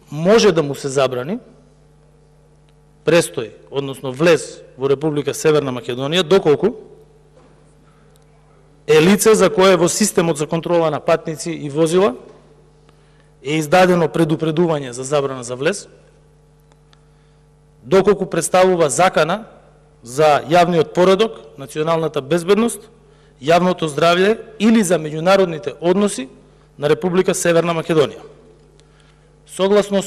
може да му се забрани престој, односно влез во Република Северна Македонија, доколку е лице за кое во системот за контрола на патници и возила е издадено предупредување за забрана за влез, доколку представува закана за јавниот поредок, националната безбедност, јавното здравје или за меѓународните односи на Република Северна Македонија. Согласно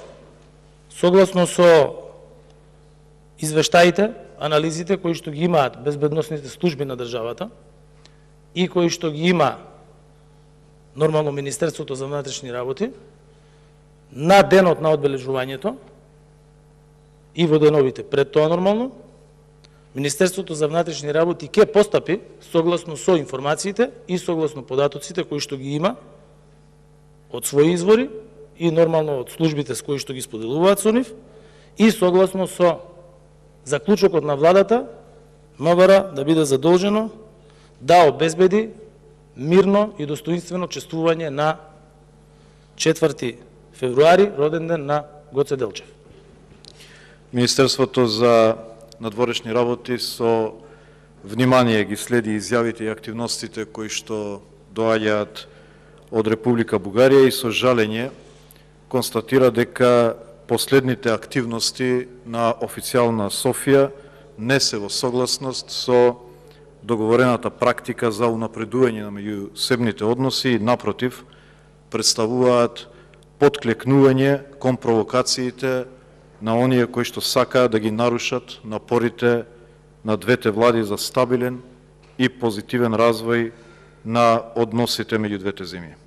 со извештаите, анализите кои што ги имаат безбедносните служби на државата и кои што ги има нормално Министерството за внатрешни работи, на денот на одбележувањето и во деновите пред тоа нормално, Министерството за внатрешни работи ќе постапи согласно со информациите и согласно податоците кои што ги има од своји извори и нормално од службите с кои што ги споделуваат со нив и согласно со заклучокот на владата, МВР да биде задолжено да обезбеди мирно и достоинствено чествување на 4 февруари, роден ден на Гоце Делчев. Министерството за надворешни работи со внимание ги следи изјавите и активностите кои што доаѓаат од Република Бугарија и со жалење констатира дека последните активности на официјална Софија не се во согласност со договорената практика за унапредување на меѓусебните односи и напротив представуваат потклекнување кон провокациите на оние кои што сакаат да ги нарушат напорите на двете влади за стабилен и позитивен развој на односите меѓу двете земји.